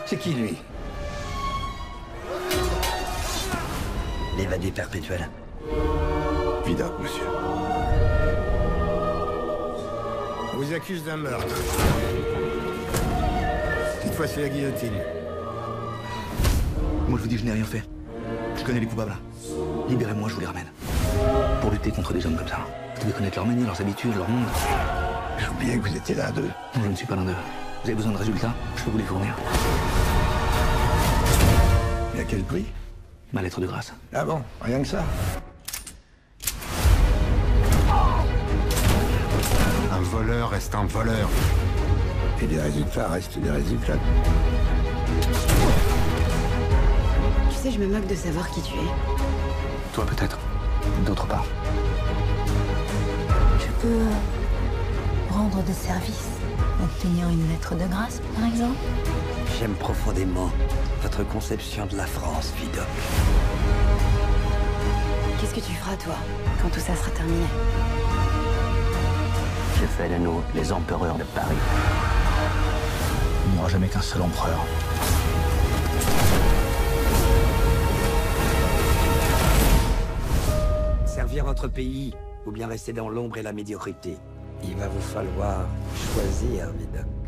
C'est qui, lui? L'évadé perpétuel. Vidocq, monsieur. On vous accuse d'un meurtre. Cette fois, c'est la guillotine. Moi, je vous dis, je n'ai rien fait. Je connais les coupables. Libérez-moi, je vous les ramène. Pour lutter contre des hommes comme ça, vous devez connaître leurs manières, leurs habitudes, leur monde. J'ai oublié que vous étiez l'un d'eux. Non, je ne suis pas l'un d'eux. Vous avez besoin de résultats, je peux vous les fournir. Et à quel prix? Ma lettre de grâce. Ah bon, rien que ça. Un voleur reste un voleur. Et des résultats restent des résultats. Tu sais, je me moque de savoir qui tu es. Toi, peut-être. D'autre part. Je peux rendre des services, obtenir une lettre de grâce, par exemple. J'aime profondément votre conception de la France, Vidocq. Qu'est-ce que tu feras, toi, quand tout ça sera terminé? Je fais de nous les empereurs de Paris. Il n'y aura jamais qu'un seul empereur. Servir votre pays ou bien rester dans l'ombre et la médiocrité. Il va vous falloir choisir, Vidocq.